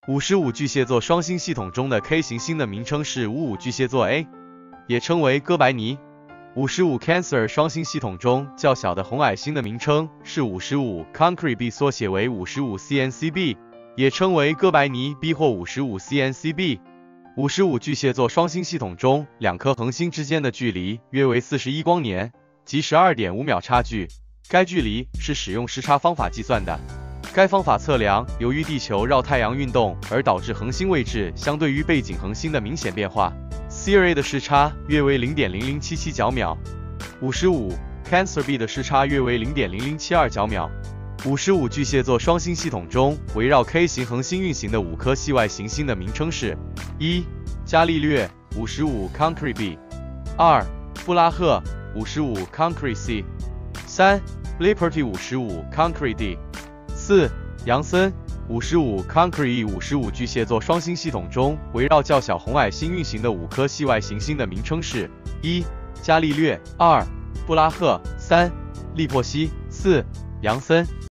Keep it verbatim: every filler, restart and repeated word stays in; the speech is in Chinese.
五十五巨蟹座双星系统中的 K 行星的名称是五五巨蟹座 A， 也称为哥白尼。五十五 Cancer 双星系统中较小的红矮星的名称是五十五 Cancri b， 缩写为五十五 C N C b， 也称为哥白尼 B 或五十五 C N C b。五十五巨蟹座双星系统中两颗恒星之间的距离约为四十一光年，即 十二点五秒差距。该距离是使用时差方法计算的。该方法测量由于地球绕太阳运动而导致恒星位置相对于背景恒星的明显变化。C R A 的时差约为 零点零零七七角秒，五十五 Cancer b 的时差约为 零点零零七二角秒。五十五巨蟹座双星系统中围绕 K 型恒星运行的五颗系外行星的名称是：一、伽利略五十五 Cancri b， 二、布拉赫五十五 Cancri c， 三、Liberty 五十五 Cancri d， 四、杨森五十五 Cancri e。 五十五巨蟹座双星系统中围绕较小红矮星运行的五颗系外行星的名称是：一、伽利略，二、布拉赫，三、利珀西，四、杨森。